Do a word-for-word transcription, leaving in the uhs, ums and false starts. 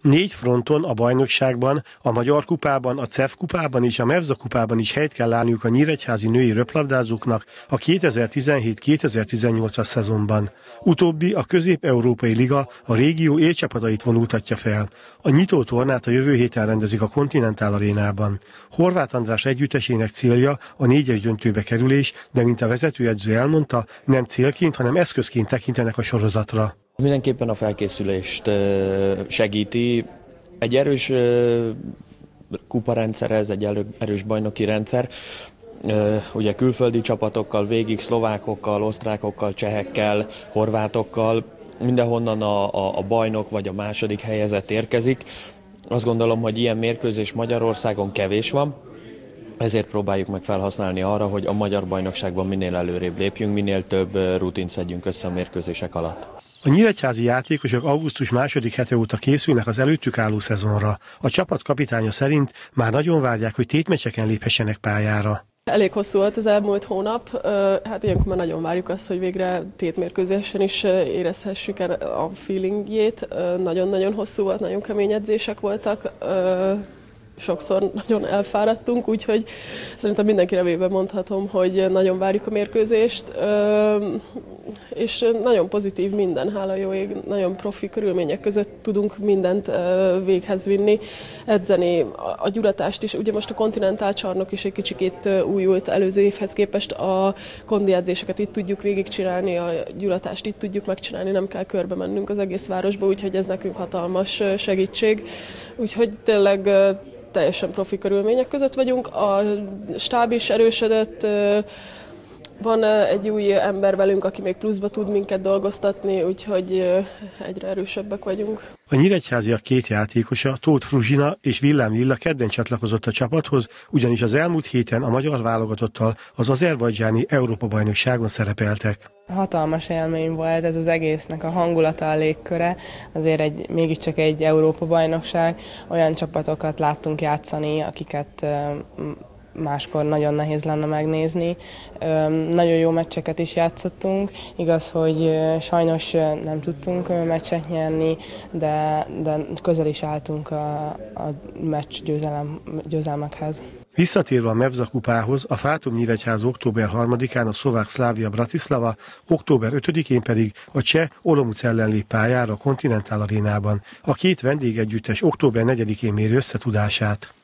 Négy fronton a bajnokságban, a Magyar Kupában, a cé e ef Kupában és a Mevza Kupában is helyt kell állniuk a nyíregyházi női röplabdázóknak a kétezer-tizenhét kétezer-tizennyolcas szezonban. Utóbbi a Közép-Európai Liga a régió élcsapatait vonultatja fel. A nyitó tornát a jövő héten rendezik a Continental Arénában. Horváth András együttesének célja a négyes döntőbe kerülés, de mint a vezetőedző elmondta, nem célként, hanem eszközként tekintenek a sorozatra. Mindenképpen a felkészülést segíti. Egy erős kuparendszer, ez egy erős bajnoki rendszer. Ugye külföldi csapatokkal, végig szlovákokkal, osztrákokkal, csehekkel, horvátokkal, mindenhonnan a, a, a bajnok vagy a második helyezett érkezik. Azt gondolom, hogy ilyen mérkőzés Magyarországon kevés van, ezért próbáljuk meg felhasználni arra, hogy a magyar bajnokságban minél előrébb lépjünk, minél több rutint szedjünk össze a mérkőzések alatt. A nyíregyházi játékosok augusztus második hete óta készülnek az előttük álló szezonra. A csapat kapitánya szerint már nagyon várják, hogy tétmeccseken léphessenek pályára. Elég hosszú volt az elmúlt hónap, hát ilyenkor már nagyon várjuk azt, hogy végre tétmérkőzésen is érezhessük a feelingjét. Nagyon-nagyon hosszú volt, nagyon kemény edzések voltak. Sokszor nagyon elfáradtunk, úgyhogy szerintem mindenki nevében mondhatom, hogy nagyon várjuk a mérkőzést, és nagyon pozitív minden, hála jó ég, nagyon profi körülmények között tudunk mindent véghez vinni, edzeni a gyuratást is. Ugye most a Continental csarnok is egy kicsikét újult előző évhez képest, a kondi edzéseket itt tudjuk végigcsinálni, a gyuratást itt tudjuk megcsinálni, nem kell körbe mennünk az egész városba, úgyhogy ez nekünk hatalmas segítség. Úgyhogy tényleg teljesen profi körülmények között vagyunk, a stáb is erősödött, van egy új ember velünk, aki még pluszba tud minket dolgoztatni, úgyhogy egyre erősebbek vagyunk. A nyíregyháziak két játékosa, Tóth Fruzsina és Villám Lilla kedden csatlakozott a csapathoz, ugyanis az elmúlt héten a magyar válogatottal az azerbajdzsáni Európa-bajnokságon szerepeltek. Hatalmas élmény volt ez az egésznek a hangulata, a légköre, azért egy, mégiscsak egy Európa-bajnokság, olyan csapatokat láttunk játszani, akiket máskor nagyon nehéz lenne megnézni. Nagyon jó meccseket is játszottunk, igaz, hogy sajnos nem tudtunk meccset nyerni, de, de közel is álltunk a, a meccs győzelem, győzelmekhez. Visszatérve a Mevza Kupához, a Fátum Nyíregyháza október harmadikán a szlovák Slavia Bratislava, október ötödikén pedig a cseh Olomouc ellen lép pályára a Continental Arénában. A két vendégegyüttes október negyedikén méri össze tudását.